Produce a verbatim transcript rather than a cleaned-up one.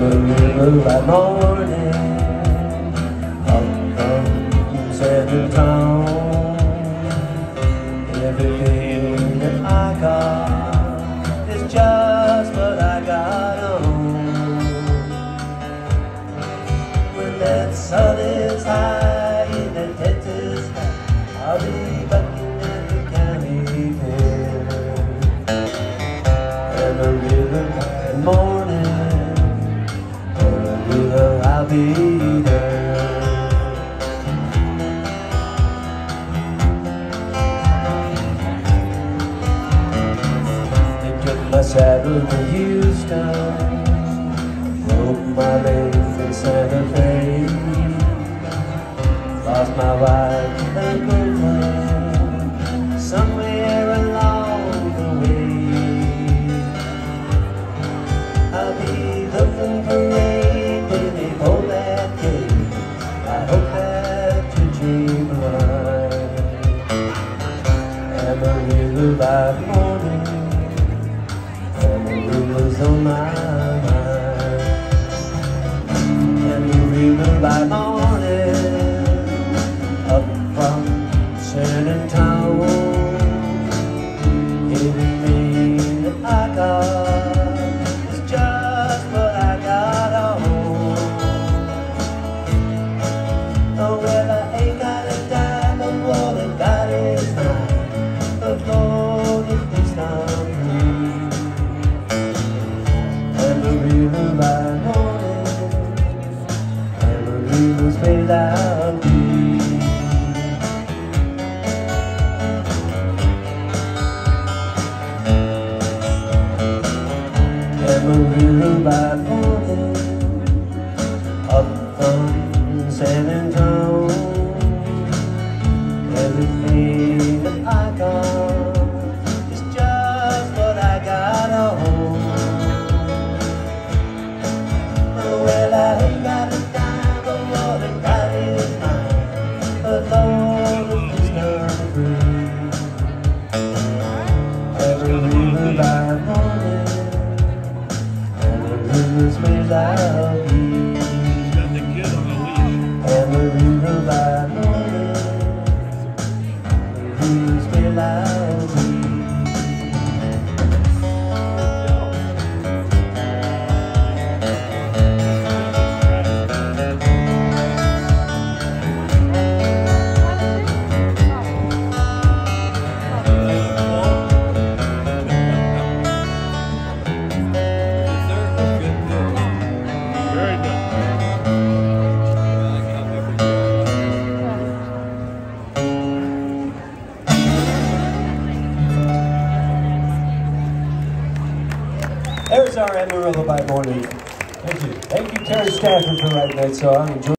Amarillo by morning, up from Southern Town. Everything that I got is just what I got on. When that sun is high in the Texas sky, I'll be bucking at the county fair. Amarillo by morning, Amarillo, I'll be there. They took my saddle to Houston, broke my leg in Santa Fe, lost my wife and girlfriend somewhere along the way. I'll be looking for rain when they pull that gate. I hope that you dream right. Amarillo by morning, Amarillo's on my mind. Amarillo by morning, up from San Antonio. Everything that I got is just what I got on. Oh well, I ain't got a dime, but what I got is mine. But Lord, if this time free, Amarillo by morning, Amarillo's made out of me. Amarillo by morning, up from San Antonio. Everything that I got is just what I got on. Oh well, I ain't got a dime, but what I got is mine. But Lord, if it's not free, Amarillo by morning, Amarillo's made out of me. Amarillo by morning, Amarillo's made out of me. There's our Amarillo by morning. Thank you. Thank you, Terry Stafford, for writing that song. Enjoy